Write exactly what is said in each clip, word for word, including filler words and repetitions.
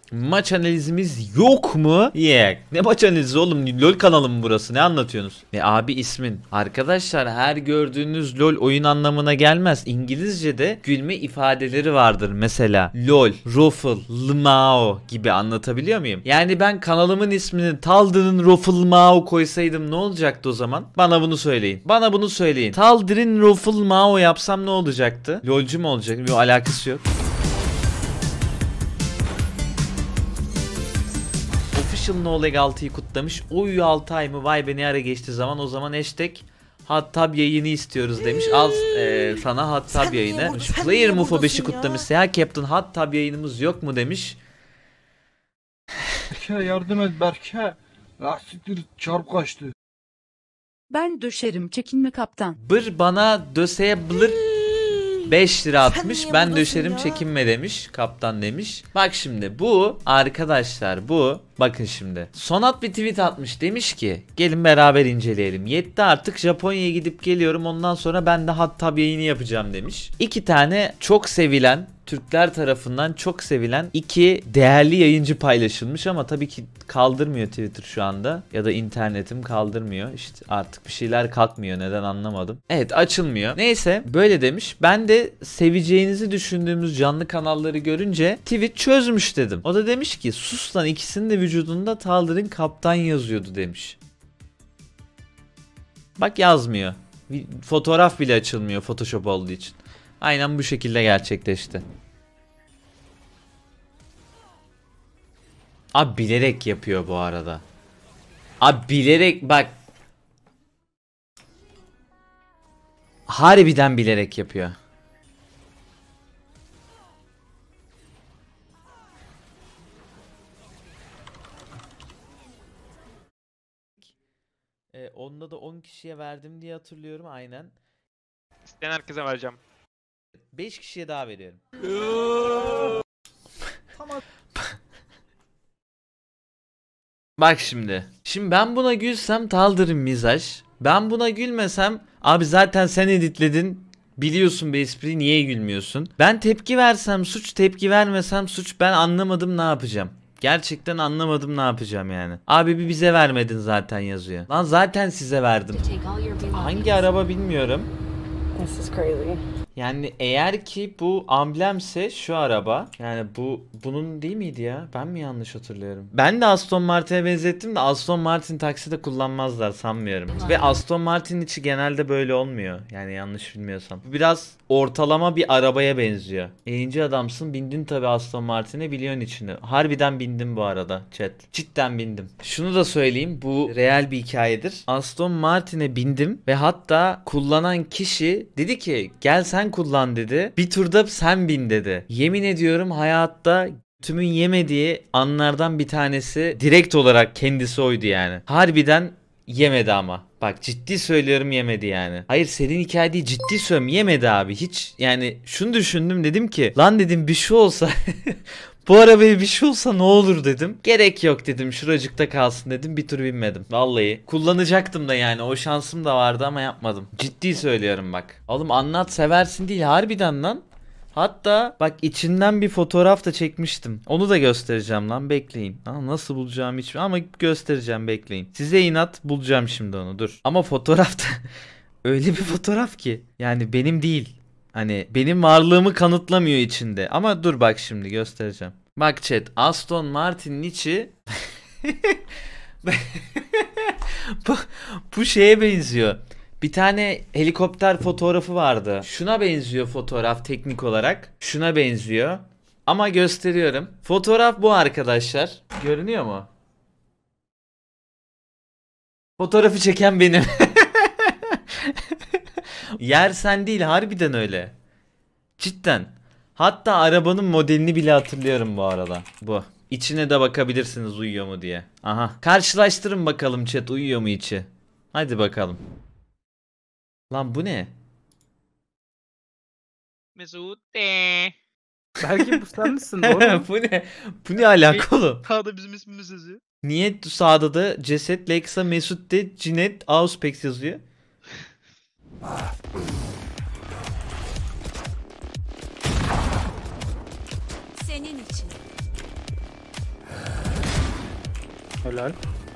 Maç analizimiz yok mu? Yok. Ne maç analizi oğlum? LoL kanalı mı burası? Ne anlatıyorsunuz? E abi ismin. Arkadaşlar her gördüğünüz LoL oyun anlamına gelmez. İngilizce'de gülme ifadeleri vardır. Mesela LoL, Ruffle, Lmao gibi, anlatabiliyor muyum? Yani ben kanalımın ismini Taldir'in Ruffle Mao koysaydım ne olacaktı o zaman? Bana bunu söyleyin. Bana bunu söyleyin. Taldir'in Ruffle Mao yapsam ne olacaktı? LoL'cu mu olacak? Bir alakası yok. Official No Lag altıyı kutlamış. Oy altı ay mı? Vay be ne ara geçti zaman. O zaman hashtag Hot Tub yayını istiyoruz demiş. Al e, sana Hot Tub yayını. Player Mufo beşi kutlamış. Ya Captain Hot Tub yayınımız yok mu demiş. Berke yardım et Berke. Lastiktir çarp kaçtı. Ben döşerim, çekinme kaptan. Bır bana döseye bılır beş lira atmış. Ben döşerim çekinme demiş. Kaptan demiş. Bak şimdi bu arkadaşlar bu. Bakın şimdi. Sonat bir tweet atmış. Demiş ki gelin beraber inceleyelim. Yetti artık, Japonya'ya gidip geliyorum. Ondan sonra ben de Hot Tub yayını yapacağım demiş. İki tane çok sevilen, Türkler tarafından çok sevilen iki değerli yayıncı paylaşılmış ama tabii ki kaldırmıyor Twitter şu anda. Ya da internetim kaldırmıyor. İşte artık bir şeyler kalkmıyor. Neden anlamadım. Evet, açılmıyor. Neyse böyle demiş. Ben de seveceğinizi düşündüğümüz canlı kanalları görünce tweet çözmüş dedim. O da demiş ki sus lan, ikisinin de vücudunda Taldir'in kaptan yazıyordu demiş. Bak yazmıyor. Fotoğraf bile açılmıyor Photoshop olduğu için. Aynen bu şekilde gerçekleşti. Abi bilerek yapıyor bu arada. Abi bilerek bak. Harbiden bilerek yapıyor. E, onda da on kişiye verdim diye hatırlıyorum aynen. İsteyen herkese vereceğim. beş kişiye daha veriyorum. Bak şimdi. Şimdi ben buna gülsem Taldir'in mizaj. Ben buna gülmesem abi zaten sen editledin. Biliyorsun bu espriyi, niye gülmüyorsun? Ben tepki versem suç, tepki vermesem suç. Ben anlamadım ne yapacağım. Gerçekten anlamadım ne yapacağım yani. Abi bir bize vermedin zaten yazıyor. Lan zaten size verdim. Hangi araba bilmiyorum. This is crazy. Yani eğer ki bu amblemse şu araba, yani bu bunun değil miydi ya? Ben mi yanlış hatırlıyorum? Ben de Aston Martin'e benzettim de Aston Martin takside kullanmazlar sanmıyorum. Ve Aston Martin'in içi genelde böyle olmuyor. Yani yanlış bilmiyorsam. Bu biraz ortalama bir arabaya benziyor. Yayıncı adamsın, bindin tabi Aston Martin'e, biliyorsun içini. Harbiden bindim bu arada chat. Cidden bindim. Şunu da söyleyeyim, bu real bir hikayedir. Aston Martin'e bindim ve hatta kullanan kişi dedi ki gel sen kullan dedi. Bir turda sen bin dedi. Yemin ediyorum hayatta tümün yemediği anlardan bir tanesi direkt olarak kendisi oydu yani. Harbiden yemedi ama. Bak ciddi söylüyorum, yemedi yani. Hayır senin hikaye değil, ciddi söylüyorum, yemedi abi. Hiç yani şunu düşündüm, dedim ki lan dedim bir şey olsa bu arabaya bir şey olsa ne olur dedim. Gerek yok dedim, şuracıkta kalsın dedim, bir tur binmedim. Vallahi kullanacaktım da yani, o şansım da vardı ama yapmadım. Ciddi söylüyorum bak. Oğlum anlat seversin değil harbiden lan. Hatta bak içinden bir fotoğraf da çekmiştim. Onu da göstereceğim lan, bekleyin. Aa, nasıl bulacağım hiç, ama göstereceğim, bekleyin. Size inat bulacağım şimdi onu, dur. Ama fotoğrafta öyle bir fotoğraf ki yani benim değil. Hani benim varlığımı kanıtlamıyor içinde. Ama dur bak şimdi göstereceğim. Bak chat, Aston Martin'in içi bu, bu şeye benziyor. Bir tane helikopter fotoğrafı vardı. Şuna benziyor fotoğraf teknik olarak. Şuna benziyor. Ama gösteriyorum. Fotoğraf bu arkadaşlar. Görünüyor mu? Fotoğrafı çeken benim. Yer sen değil, harbiden öyle. Cidden. Hatta arabanın modelini bile hatırlıyorum bu arada. Bu. İçine de bakabilirsiniz uyuyor mu diye. Aha. Karşılaştırın bakalım chat, uyuyor mu içi? Hadi bakalım. Lan bu ne? Mesut de. Belki bu sen misin oğlum? Bu ne? Bu ne alaka oğlum? Sağda bizim ismimiz yazıyor. Niye sağda da ceset Lexa Mesut de Cinet Auspex yazıyor? Senin için. Helal.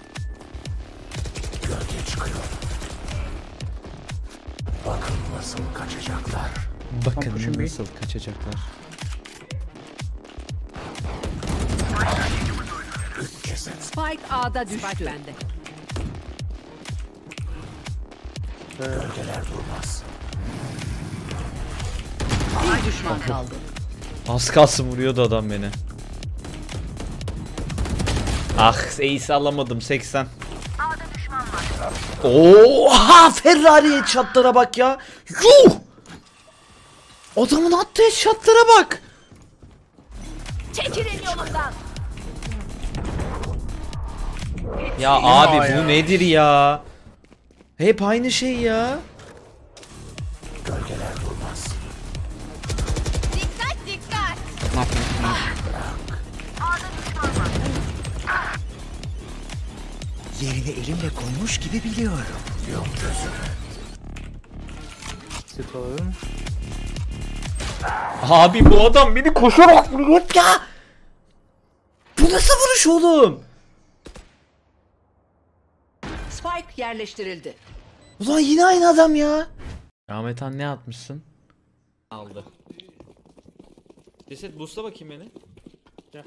Bakın Pushing B. nasıl kaçacaklar. Spike A'da düştü. Bende. Bir düşman kaldı. Az kalsın vuruyordu adam beni. Ah ace alamadım seksen. Oha Ferrari'ye çatlara bak ya. Yuh! Adamın attığı şatlara bak. Çekilin yolumdan. Ya abi bu nedir ya? Hep aynı şey ya. Dikkat dikkat. Yerini elimle koymuş gibi biliyorum. Sıkalım. Abi bu adam beni koşarak vuruyor ya. Bu nasıl vuruş oğlum? Spike yerleştirildi. Ulan yine aynı adam ya. Ahmet Han ne atmışsın? Aldı. Ceset boost'a bakayım beni. Gel.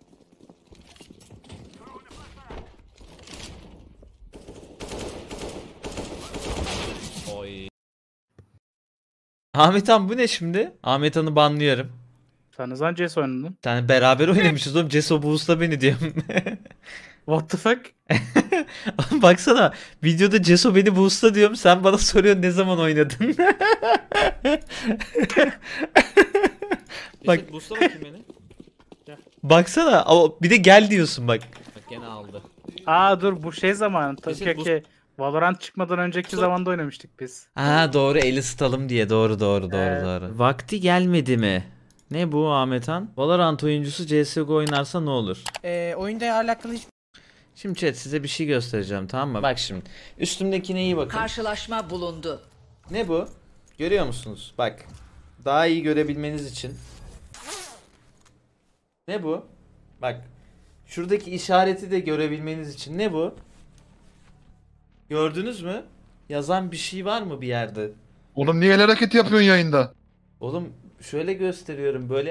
Oy. Ahmet Han bu ne şimdi? Ahmet Han'ı banlıyorum. Sen ne zaman C S oynadın? Yani beraber oynamışız oğlum. Ceso boost'la beni diyorum. What the fuck? Baksana videoda Ceso beni boost'la diyorum. Sen bana soruyorsun ne zaman oynadın? Bak. Boost'la bakayım beni. Baksana o bir de gel diyorsun bak. Bak gene aldı. Aa dur bu şey zamanı. Kesin Tabii bu- ki Valorant çıkmadan önceki zamanda oynamıştık biz. Ha doğru eli ısıtalım diye doğru doğru doğru Evet. doğru. Vakti gelmedi mi? Ne bu Ahmet Han? Valorant oyuncusu C S G O oynarsa ne olur? Ee, oyunda alakalı hiç Şimdi chat size bir şey göstereceğim tamam mı? Bak şimdi üstümdekine iyi bakın. Karşılaşma bulundu. Ne bu? Görüyor musunuz? Bak. Daha iyi görebilmeniz için. Ne bu? Bak. Şuradaki işareti de görebilmeniz için. Ne bu? Gördünüz mü? Yazan bir şey var mı bir yerde? Oğlum niye el hareket yapıyorsun yayında? Oğlum şöyle gösteriyorum böyle